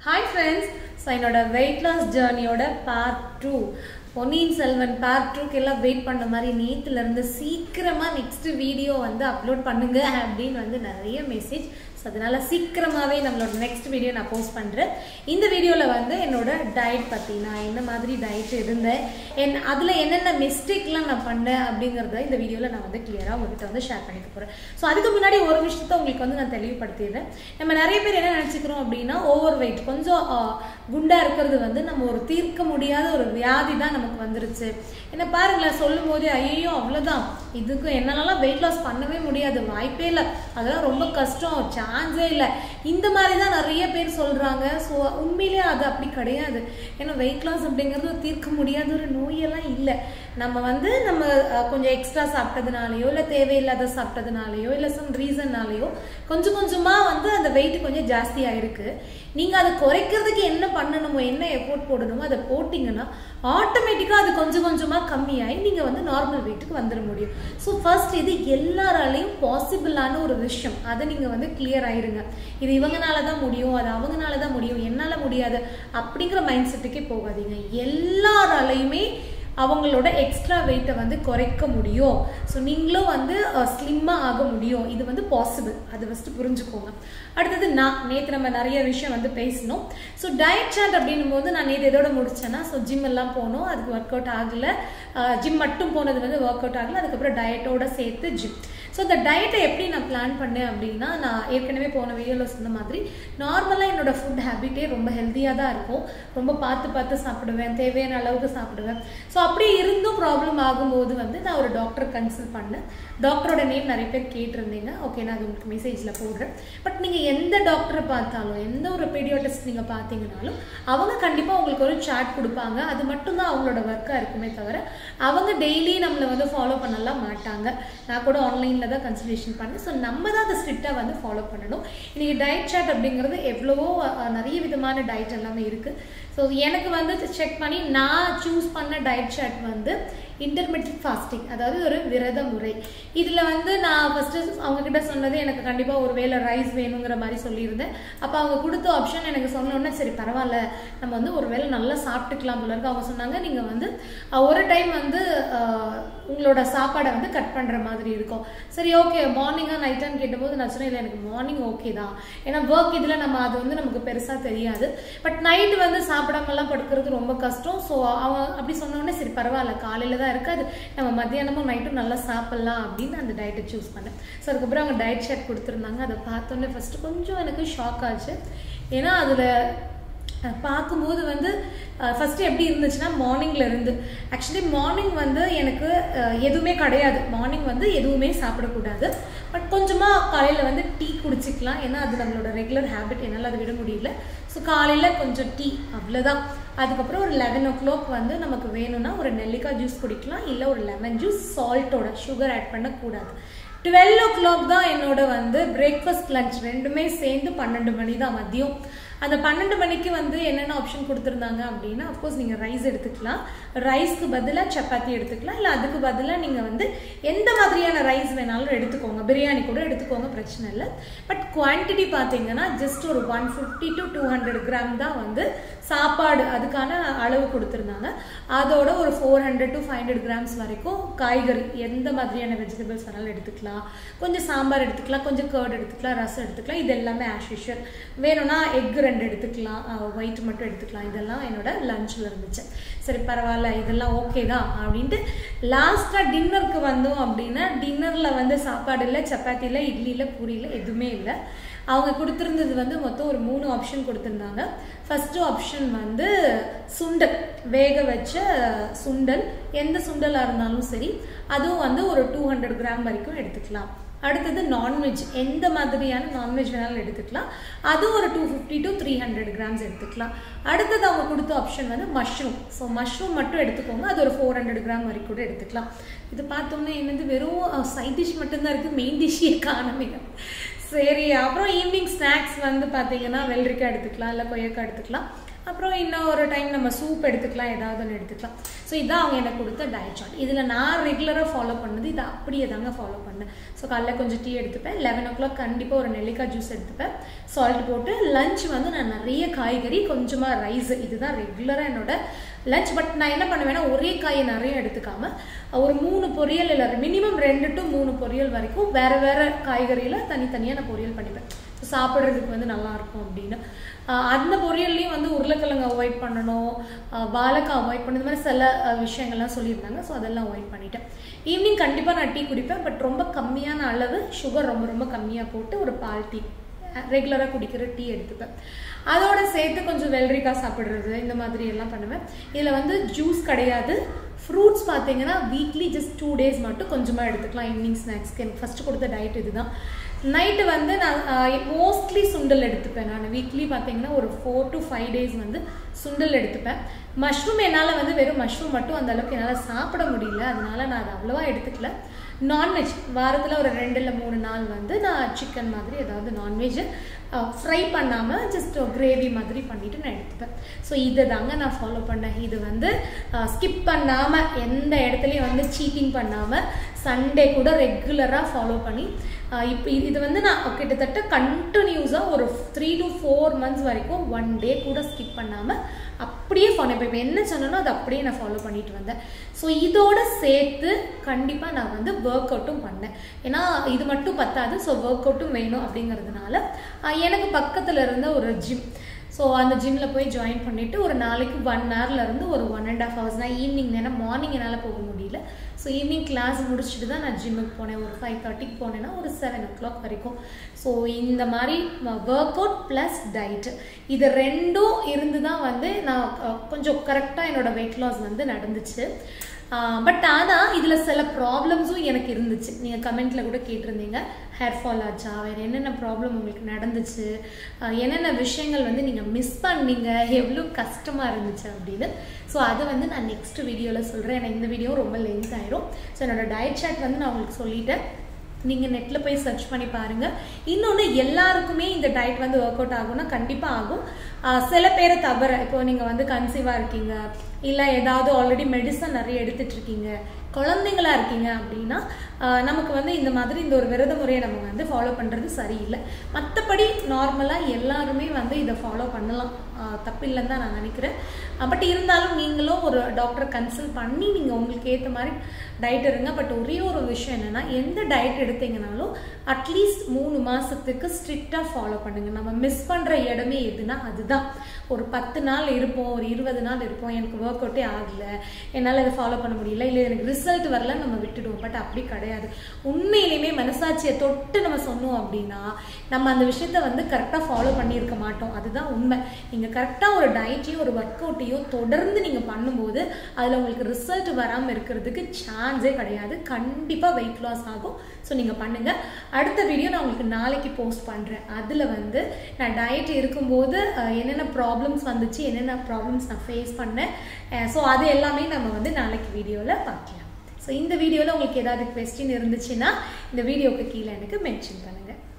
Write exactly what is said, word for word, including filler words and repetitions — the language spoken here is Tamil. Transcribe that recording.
Hi friends, so என்னோட weight loss journey ஓட part two பொன்னியின் செல்வன் part two கெல்லாம் வெயிட் பண்ண மாதிரி நேத்துல இருந்து சீக்கிரமா நெக்ஸ்ட் வீடியோ வந்து அப்லோட் பண்ணுங்க அப்படினு வந்து நிறைய மெசேஜ். சோ அதனால சீக்கிரமாவே நம்மளோட நெக்ஸ்ட் வீடியோ நான் போஸ்ட் பண்றேன். இந்த வீடியோல வந்து என்னோட டயட் பத்தி நான் என்ன மாதிரி டயட் இருந்தேன் and அதுல என்னென்ன மிஸ்டேக்லாம் நான் பண்ணேன் அப்படிங்கறத இந்த வீடியோல நான் வந்து கிளியரா உங்ககிட்ட வந்து ஷேர் பண்ணிக்க போறேன். சோ அதுக்கு முன்னாடி ஒரு விஷயத்தை உங்களுக்கு வந்து நான் தெளிவுபடுத்திடுறேன். நம்ம நிறைய பேர் என்ன நினைச்சுக்கிறோம் அப்படினா ஓவர் வெயிட் கொஞ்சம் குண்டா இருக்கிறது வந்து நம்ம ஒரு தீர்க்க முடியாத ஒரு வியாதி தான் நமக்கு வந்துருச்சு. என்ன பாருங்களேன், சொல்லும் போதே ஐயோ அவ்வளவுதான், இதுக்கு என்னால வெயிட் லாஸ் பண்ணவே முடியாது, வாய்ப்பே இல்லை, அதெல்லாம் ரொம்ப கஷ்டம், சான்ஸே இல்லை, இந்த மாதிரி தான் நிறைய பேர் சொல்றாங்க. ஸோ உண்மையிலேயே அது அப்படி கிடையாது. ஏன்னா வெயிட் லாஸ் அப்படிங்கிறது தீர்க்க முடியாத ஒரு நோயெல்லாம் இல்லை. நம்ம வந்து நம்ம கொஞ்சம் எக்ஸ்ட்ரா சாப்பிட்டதுனாலயோ இல்லை தேவையில்லாத சாப்பிட்டதுனாலயோ இல்லை சம் ரீசன்னாலேயோ கொஞ்சம் கொஞ்சமா வந்து அந்த வெயிட் கொஞ்சம் ஜாஸ்தி ஆயிருக்கு. நீங்க அதை குறைக்கிறதுக்கு என்ன பண்ணணுமோ என்ன எஃபோர்ட் போடணுமோ அதை போட்டீங்கன்னா ஆட்டோமேட்டிக்கா அது கொஞ்சம் கொஞ்சமா கம்மியாகி நீங்க வந்து நார்மல் வெயிட்டுக்கு வந்துட முடியும். ஸோ ஃபர்ஸ்ட் இது எல்லாராலையும் பாசிபிளான ஒரு விஷயம், அதை நீங்க வந்து கிளியர் ஆயிருங்க. இது இவங்கனாலதான் முடியும், அது அவங்கனாலதான் முடியும், என்னால முடியாது அப்படிங்கிற மைண்ட் செட்டுக்கே போகாதீங்க. எல்லாராலையுமே அவங்களோட எக்ஸ்ட்ரா வெயிட்டை வந்து குறைக்க முடியும். ஸோ நீங்களும் வந்து ஸ்லிம்மாக ஆக முடியும். இது வந்து பாசிபிள், அது ஃபஸ்ட்டு புரிஞ்சுக்கோங்க. அடுத்தது நான் நேற்று நம்ம நிறைய விஷயம் வந்து பேசணும். ஸோ டயட் சார்ட் அப்படின்னும் போது நான் நேற்று எதோட முடிச்சேன்னா, ஸோ ஜிம் எல்லாம் போனோம், அதுக்கு ஒர்க் அவுட் ஆகலை, ஜிம் மட்டும் போனது வந்து ஒர்க் அவுட் ஆகலை, அதுக்கப்புறம் டயட்டோட சேர்த்து ஜிம். ஸோ இந்த டயட்டை எப்படி நான் பிளான் பண்ணேன் அப்படின்னா, நான் ஏற்கனவே போன வீடியோவில் சொன்ன மாதிரி நார்மலாக என்னோட ஃபுட் ஹேபிட்டே ரொம்ப ஹெல்த்தியாக தான் இருக்கும். ரொம்ப பார்த்து பார்த்து சாப்பிடுவேன், தேவையான அளவுக்கு சாப்பிடுவேன். ஸோ அப்படி இருந்தும் ப்ராப்ளம் ஆகும்போது வந்து நான் ஒரு டாக்டர் கன்சல்ட் பண்ணேன். டாக்டரோட நேம் நிறைய பேர் கேட்டிருந்தீங்க, ஓகே நான் அது உங்களுக்கு மெசேஜில் போடுறேன். பட் நீங்கள் எந்த டாக்டரை பார்த்தாலும், எந்த ஒரு பீடியாட்ரிஸ்ட் நீங்கள் பார்த்தீங்கன்னாலும் அவங்க கண்டிப்பாக உங்களுக்கு ஒரு சார்ட் கொடுப்பாங்க. அது மட்டும்தான் அவங்களோட ஒர்க்காக இருக்குமே தவிர அவங்க டெய்லி நம்மளை வந்து ஃபாலோ பண்ணலாம் மாட்டாங்க. நான் கூட ஆன்லைன் தான் கன்சல்டேஷன் பண்ணு. ஸோ நம்ம தான் அதை ஸ்ட்ரிக்டாக வந்து ஃபாலோ பண்ணணும். இன்னைக்கு டயட் சார்ட் அப்படிங்கிறது எவ்வளவோ நிறைய விதமான டயட் எல்லாமே இருக்கு. ஸோ எனக்கு வந்து செக் பண்ணி நான் சூஸ் பண்ண டயட் சார்ட் வந்து இன்டர்மீடியட் ஃபாஸ்டிங், அதாவது ஒரு விரத முறை. இதில் வந்து நான் ஃபர்ஸ்ட் அவங்க கிட்ட சொன்னது எனக்கு கண்டிப்பாக ஒரு வேளை ரைஸ் வேணுங்கிற மாதிரி சொல்லியிருந்தேன். அப்போ அவங்க கொடுத்த ஆப்ஷன் எனக்கு சொன்னோன்னே சரி பரவாயில்ல நம்ம வந்து ஒரு வேளை நல்லா சாப்பிட்டுக்கலாம் போல இருக்கு. அவங்க சொன்னாங்க நீங்கள் வந்து ஒரு டைம் வந்து உங்களோட சாப்பாடை வந்து கட் பண்ணுற மாதிரி இருக்கும். சரி ஓகே மார்னிங்காக நைட்டான்னு கேட்டபோது நான் சொன்னேன் இல்லை எனக்கு மார்னிங் ஓகே தான், ஏன்னா ஒர்க் இதில் நம்ம அது வந்து நமக்கு பெருசாக தெரியாது. பட் நைட்டு வந்து சாப்பிடாமலாம் படுக்கிறது ரொம்ப கஷ்டம். ஸோ அவங்க அப்படி சொன்னோடனே சரி பரவாயில்ல காலையில் தான் இருக்காது, நம்ம மத்தியானமும் நைட்டும் நல்லா சாப்பிட்லாம் அப்படின்னு அந்த டயட்டை சூஸ் பண்ணேன். ஸோ அதுக்கப்புறம் அவங்க டயட் சார்ட் கொடுத்துருந்தாங்க. அதை பார்த்தோன்னே ஃபஸ்ட்டு கொஞ்சம் எனக்கு ஷாக் ஆச்சு. ஏன்னா அதில் பார்க்கும்போது வந்து ஃபஸ்ட்டு எப்படி இருந்துச்சுன்னா மார்னிங்கில் இருந்து ஆக்சுவலி மார்னிங் வந்து எனக்கு எதுவுமே கிடையாது, மார்னிங் வந்து எதுவுமே சாப்பிடக்கூடாது. பட் கொஞ்சமாக காலையில் வந்து டீ குடிச்சிக்கலாம், ஏன்னா அது நம்மளோட ரெகுலர் ஹேபிட், என்னால் அதை விட முடியல. ஸோ காலையில் கொஞ்சம் டீ அவ்வளோதான். அதுக்கப்புறம் ஒரு லெவன் ஓ கிளாக் வந்து நமக்கு வேணும்னா ஒரு நெல்லிக்காய் ஜூஸ் குடிக்கலாம், இல்லை ஒரு லெமன் ஜூஸ் சால்ட்டோட, சுகர் ஆட் பண்ணக்கூடாது. டுவெல் ஓ கிளாக் தான் என்னோட வந்து பிரேக்ஃபாஸ்ட் லஞ்ச் ரெண்டுமே சேர்ந்து பன்னெண்டு மணி தான் மதியம். அந்த பன்னெண்டு மணிக்கு வந்து என்னென்ன ஆப்ஷன் கொடுத்துருந்தாங்க அப்படின்னா, அஃப்கோர்ஸ் நீங்கள் ரைஸ் எடுத்துக்கலாம், ரைஸ்க்கு பதிலாக சப்பாத்தி எடுத்துக்கலாம், இல்லை அதுக்கு பதிலாக நீங்கள் வந்து எந்த மாதிரியான ரைஸ் வேணாலும் எடுத்துக்கோங்க, பிரியாணி கூட எடுத்துக்கோங்க, பிரச்சனை இல்லை. பட் குவான்டிட்டி பார்த்தீங்கன்னா ஜஸ்ட் ஒரு one fifty to two hundred gram தான் வந்து சாப்பாடு அதுக்கான அளவு கொடுத்துருந்தாங்க. அதோட ஒரு four hundred to five hundred grams வரைக்கும் காய்கறி எந்த மாதிரியான வெஜிடபிள்ஸ் வேணாலும் எடுத்துக்கலாம், கொஞ்சம் சாம்பார் எடுத்துக்கலாம், கொஞ்சம் கர்ட் எடுத்துக்கலாம், ரசம் எடுத்துக்கலாம், இது எல்லாமே ஆஸ் யூஷுவல். வேணும்னா எக் ரெண்டு எடுத்துக்கலாம், ஒயிட் மட்டும் எடுத்துக்கலாம். இதெல்லாம் என்னோட லஞ்சில் இருந்துச்சு. சரி பரவாயில்ல இதெல்லாம் ஓகே தான் அப்படின்ட்டு லாஸ்ட்டாக டின்னருக்கு வந்தோம் அப்படின்னா, டின்னரில் வந்து சாப்பாடு இல்லை, சப்பாத்தி இல்லை, இட்லி இல்லை, பூரி இல்லை, எதுவுமே இல்லை. அவங்க கொடுத்துருந்தது வந்து மொத்தம் ஒரு மூணு ஆப்ஷன் கொடுத்துருந்தாங்க. ஃபர்ஸ்ட் ஆப்ஷன் வந்து சுண்டல், வேக வச்ச சுண்டல், எந்த சுண்டலாக இருந்தாலும் சரி, அதுவும் வந்து ஒரு டூ ஹண்ட்ரட் கிராம் வரைக்கும் எடுத்துக்கலாம். அடுத்தது நான்வெஜ், எந்த மாதிரியான நான்வெஜ் வேணாலும் எடுத்துக்கலாம், அது ஒரு two fifty to three hundred grams எடுத்துக்கலாம். அடுத்தது அவங்க கொடுத்த ஆப்ஷன் வந்து மஷ்ரூம். ஸோ மஷ்ரூம் மட்டும் எடுத்துக்கோங்க, அது ஒரு ஃபோர் ஹண்ட்ரட் கிராம் வரைக்கும் கூட எடுத்துக்கலாம். இது பார்த்தோம்னா என்னது வெறும் சைட் டிஷ் மட்டும்தான் இருக்குது, மெயின் டிஷ்ஷே காணுமே. சரி அப்புறம் ஈவினிங் ஸ்நாக்ஸ் வந்து பார்த்தீங்கன்னா வெள்ளரிக்காய் எடுத்துக்கலாம், இல்லை கொய்யக்காய் எடுத்துக்கலாம். அப்புறம் இன்னொரு டைம் நம்ம சூப் எடுத்துக்கலாம், ஏதாவது ஒன்று எடுத்துக்கலாம். ஸோ இதான் அவங்க எனக்கு கொடுத்த டயட் சார்ட். இதில் நான் ரெகுலராக ஃபாலோ பண்ணது இதை அப்படியே தாங்க ஃபாலோ பண்ணேன். ஸோ காலைல கொஞ்சம் டீ எடுத்துப்பேன், லெவன் ஓ கிளாக் கண்டிப்பாக ஒரு நெல்லிக்காய் ஜூஸ் எடுத்துப்பேன், சால்ட் போட்டு. லஞ்ச் வந்து நான் நிறைய காய்கறி கொஞ்சமாக ரைஸ், இதுதான் ரெகுலராக என்னோட லஞ்ச். பட் நான் என்ன பண்ணுவேன்னா ஒரே காயை நிறைய எடுத்துக்காம ஒரு மூணு பொரியல் இல்லை மினிமம் ரெண்டு டு மூணு பொரியல் வரைக்கும் வேறு வேறு காய்கறியில் தனித்தனியாக நான் பொரியல் பண்ணிப்பேன். ஸோ சாப்பிட்றதுக்கு வந்து நல்லாயிருக்கும் அப்படின்னு. அந்த பொரியல்லையும் வந்து உருளைக்கிழங்கு அவாய்ட் பண்ணணும், வாழைக்காய் அவாய்ட் பண்ண, இந்த மாதிரி சில விஷயங்கள்லாம் சொல்லியிருந்தாங்க. ஸோ அதெல்லாம் அவாய்ட் பண்ணிட்டேன். ஈவினிங் கண்டிப்பாக நான் டீ குடிப்பேன், பட் ரொம்ப கம்மியான அளவு, சுகர் ரொம்ப ரொம்ப கம்மியாக போட்டு ஒரு பால் டீ ரெகுலராக குடிக்கிற டீ எடுத்துப்பேன். அதோட சேர்த்து கொஞ்சம் வெள்ளரிக்காய் சாப்பிட்றது இந்த மாதிரி எல்லாம் பண்ணுவேன். இதில் வந்து ஜூஸ் கிடையாது. ஃப்ரூட்ஸ் பார்த்தீங்கன்னா வீக்லி ஜஸ்ட் டூ டேஸ் மட்டும் கொஞ்சமாக எடுத்துக்கலாம் ஈவினிங் ஸ்நாக்ஸ்க்கு. எனக்கு ஃபஸ்ட்டு கொடுத்த டயட் இதுதான். நைட்டு வந்து நான் மோஸ்ட்லி சுண்டல் எடுத்துப்பேன். நான் வீக்லி பார்த்தீங்கன்னா ஒரு ஃபோர் டு ஃபைவ் டேஸ் வந்து சுண்டல் எடுத்துப்பேன். மஷ்ரூம் என்னால் வந்து வெறும் மஷ்ரூம் மட்டும் அந்த அளவுக்கு என்னால் சாப்பிட முடியல, அதனால நான் அதை அவ்வளோவா எடுத்துக்கல. நான்வெஜ் வாரத்தில் ஒரு ரெண்டு இல்லை மூணு நாள் வந்து நான் சிக்கன் மாதிரி ஏதாவது நான்வெஜ் ஃப்ரை பண்ணாமல் ஜஸ்ட் கிரேவி மாதிரி பண்ணிவிட்டு நான் எடுத்துப்பேன். ஸோ இதை தாங்க நான் ஃபாலோ பண்ணேன். இது வந்து ஸ்கிப் பண்ணாமல் எந்த இடத்துலையும் வந்து சீட்டிங் பண்ணாமல் சண்டே கூட ரெகுலராக ஃபாலோ பண்ணி இப்போ இது வந்து நான் கிட்டத்தட்ட கண்டினியூஸாக ஒரு த்ரீ டு ஃபோர் மந்த்ஸ் வரைக்கும் ஒன் டே கூட ஸ்கிப் பண்ணாமல் அப்படியே ஃபாலோ இப்போ என்ன சொன்னனோ அதை அப்படியே நான் ஃபாலோ பண்ணிட்டு வந்தேன். ஸோ இதோட சேர்த்து கண்டிப்பாக நான் வந்து ஒர்க் அவுட்டும் பண்ணேன். ஏன்னா இது மட்டும் பத்தாது, ஸோ ஒர்க் அவுட்டும் வேணும் அப்படிங்கிறதுனால எனக்கு பக்கத்தில் இருந்த ஒரு ஜிம், ஸோ அந்த ஜிம்மில் போய் ஜாயின் பண்ணிவிட்டு ஒரு நாளைக்கு ஒன் ஹவர்லேருந்து ஒரு ஒன் அண்ட் ஆஃப் ஹவர்ஸ் நான் ஈவினிங், ஏன்னா மார்னிங் என்னால் போக முடியல. ஸோ ஈவினிங் கிளாஸ் முடிச்சுட்டு தான் நான் ஜிம்முக்கு போனேன். ஒரு ஃபைவ் தேர்ட்டிக்கு போனேன்னா ஒரு செவன் ஓ கிளாக் வரைக்கும். ஸோ இந்த மாதிரி ஒர்க் அவுட் ப்ளஸ் டயட்டு இது ரெண்டும் இருந்து தான் வந்து நான் கொஞ்சம் கரெக்டாக என்னோடய வெயிட் லாஸ் வந்து நடந்துச்சு. பட் ஆனால் இதில் சில ப்ராப்ளம்ஸும் எனக்கு இருந்துச்சு. நீங்கள் கமெண்ட்டில் கூட கேட்டிருந்தீங்க ஹேர் ஃபால் ஆச்சா, வேறு என்னென்ன ப்ராப்ளம் உங்களுக்கு நடந்துச்சு, என்னென்ன விஷயங்கள் வந்து நீங்கள் மிஸ் பண்ணீங்க, எவ்வளோ கஷ்டமாக இருந்துச்சு அப்படின்னு. ஸோ அதை வந்து நான் நெக்ஸ்ட் வீடியோவில் சொல்கிறேன். ஏன்னா இந்த வீடியோ ரொம்ப லென்த் ஆயிரும். ஸோ என்னோட டயட் சார்ட் வந்து நான் உங்களுக்கு சொல்லிட்டேன், நீங்கள் நெட்டில் போய் சர்ச் பண்ணி பாருங்கள். இன்னொன்று எல்லாருக்குமே இந்த டயட் வந்து ஒர்க் அவுட் ஆகும்னா கண்டிப்பாக ஆகும். சில பேரை தவிர, இப்போ நீங்கள் வந்து கன்சீவாக இருக்கீங்க, இல்லை ஏதாவது ஆல்ரெடி மெடிசன் நிறைய எடுத்துகிட்டு இருக்கீங்க, குழந்தைங்களா இருக்கீங்க அப்படின்னா நமக்கு வந்து இந்த மாதிரி இந்த ஒரு விரத முறையை நம்ம வந்து ஃபாலோ பண்ணுறது சரியில்லை. மற்றபடி நார்மலாக எல்லாருமே வந்து இதை ஃபாலோ பண்ணலாம், தப்பில்லைன்னு தான் நான் நினைக்கிறேன். பட் இருந்தாலும் நீங்களும் ஒரு டாக்டரை கன்சல்ட் பண்ணி நீங்கள் உங்களுக்கு ஏற்ற மாதிரி டயட் இருங்க. பட் ஒரே ஒரு விஷயம் என்னென்னா, எந்த டயட் எடுத்தீங்கனாலும் அட்லீஸ்ட் மூணு மாதத்துக்கு ஸ்ட்ரிக்டாக ஃபாலோ பண்ணுங்கள். நம்ம மிஸ் பண்ணுற இடமே எதுனா அதுதான். ஒரு பத்து நாள் இருப்போம், ஒரு இருபது நாள் இருப்போம், எனக்கு ஒர்க் அவுட்டே ஆகலை, என்னால் இதை ஃபாலோ பண்ண முடியல, இல்லை எனக்கு ரிசல்ட் வரல, நம்ம விட்டுடுவோம். பட் அப்படி கிடையாது. உண்மையிலுமே மனசாட்சியை தொட்டு நம்ம சொன்னோம் அப்படின்னா நம்ம அந்த விஷயத்த வந்து கரெக்டாக ஃபாலோ பண்ணியிருக்க மாட்டோம். அதுதான் உண்மை. நீங்கள் கரெக்டாக ஒரு டயட்டையும் ஒரு ஒர்க் அவுட்டையும் தொடர்ந்து நீங்கள் பண்ணும்போது அதில் உங்களுக்கு ரிசல்ட் வராமல் இருக்கிறதுக்கு சான்ஸே கிடையாது. கண்டிப்பாக வெயிட் லாஸ் ஆகும். ஸோ நீங்கள் பண்ணுங்கள். அடுத்த வீடியோ நான் உங்களுக்கு நாளைக்கு போஸ்ட் பண்ணுறேன். அதில் வந்து நான் டயட் இருக்கும்போது என்னென்ன ப்ராப்ளம்ஸ் வந்துச்சு, என்னென்ன ப்ராப்ளம்ஸ் நான் ஃபேஸ் பண்ணேன், ஸோ அது எல்லாமே நம்ம வந்து நாளைக்கு வீடியோவில் பார்க்கலாம். ஸோ இந்த வீடியோவில் உங்களுக்கு ஏதாவது குவெஸ்டின் இருந்துச்சுன்னா இந்த வீடியோவுக்கு கீழே எனக்கு மென்ஷன் பண்ணுங்கள்.